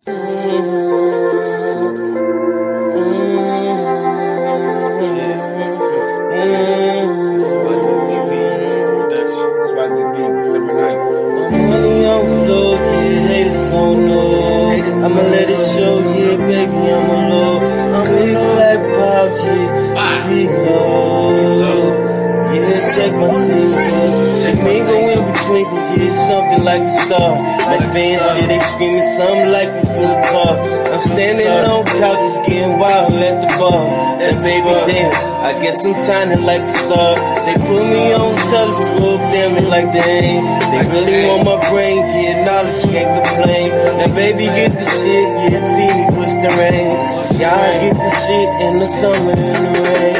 Yzp December 9th. Money on floor, yeah, haters gon' know. I'ma let it show, yeah, baby, I'm a low. I'm big like pop, yeah, big low. Yeah, check my signal. Mingle in between, yeah, something like a star. My fans, yeah, they screaming something like we full car. I'm standing on couches, getting wild at the bar. And baby, damn, I guess I'm tiny like a star. They put me on telescope, damn it like they ain't. They really want my brain, yeah, knowledge, can't complain. Now baby, get the shit, yeah, see me push the rain. Y'all get the shit in the summer, in the rain.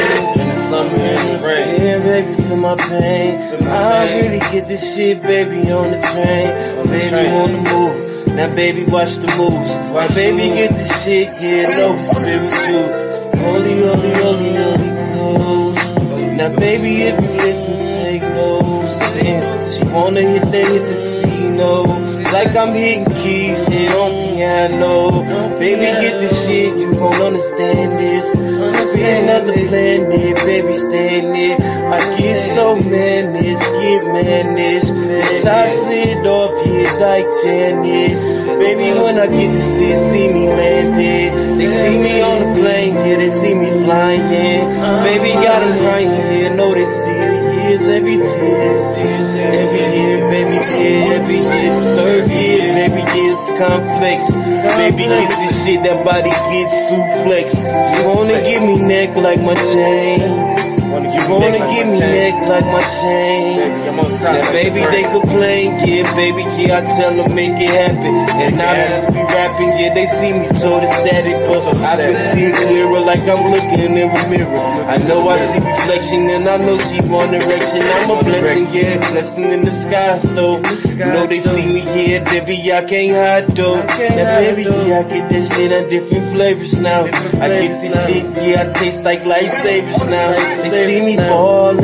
Yeah, baby, feel my pain. I really get this shit, baby, on the train. Baby, on the move. Now, baby, watch the moves. Now, baby, get this shit, yeah, no spiritual. Holy, holy, holy, holy ghost. Now, baby, if you listen, take notes. Damn, she wanna hit the C note. Like I'm hitting keys, yeah, on piano. Baby, get this shit, you gon' understand this. Be another planet, baby, stand it. I get so managed, get managed. Tops it off, yeah, like Janice. Baby, when I get to see me landed. They see me on the plane, yeah, they see me flying, yeah. Baby, got them crying, yeah, know they see the years, every tears. Every year, baby, yeah, every year. Third year, baby, years complex. Baby, get this shit, that body gets suplex. You wanna give me neck like my chain. You wanna give me neck like my chain. Now baby, they complain, yeah, baby, yeah, I tell them make it happen. And I just be rapping, yeah, they see me total static, but I can see it clearer like I'm looking in a mirror. I know I see reflection and I know she want erection. I'm a blessing, yeah, blessing in the skies though. You know they see me, yeah, baby, I can't hide though. Now baby, yeah, I get that shit on different flavors now. I get this shit, yeah, I taste like lifesavers now. They see me ballin',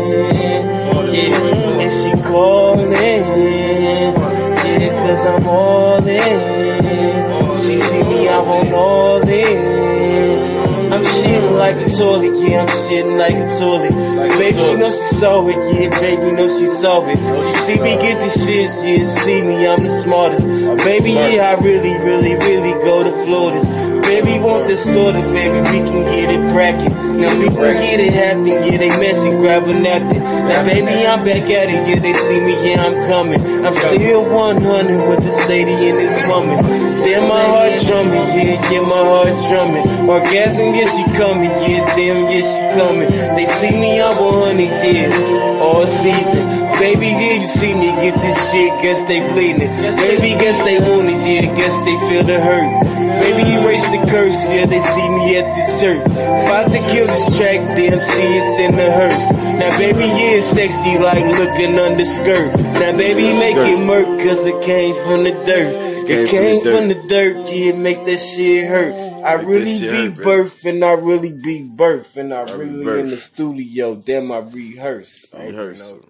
yeah, and she callin', yeah, cause I'm all in. She see me, I'm all in. I'm shitting like a toilet, yeah, I'm shitting like a toilet. Baby, she know she saw it, yeah, baby, know she saw it. She see me get this shit, yeah, see me, I'm the smartest. Baby, yeah, I really go to Florida's. Baby, want this slaughter, baby, we can get it crackin'. Now we can get it happening, yeah, they messy, grab a napkin. Now baby, I'm back at it, yeah, they see me, yeah, I'm coming. I'm still 100 with this lady and this woman. Damn, my heart drumming, yeah, my heart drumming. Orgasm, yeah, she coming, yeah, damn, yeah, she coming. They see me, I'm 100, yeah, all season. Baby, yeah, you see me get this shit, guess they bleeding. Baby, guess they want it, yeah, guess they feel the hurt. Baby, erase the curse, yeah, they see me at the church. About to kill this track, damn, see it's in the hearse. Now baby, yeah, it's sexy like looking under skirt. Now baby, make it murk, cause it came from the dirt. It came from the dirt, yeah, make that shit hurt. I really be birthin', I really be birthin', I really in the studio, damn, I rehearse.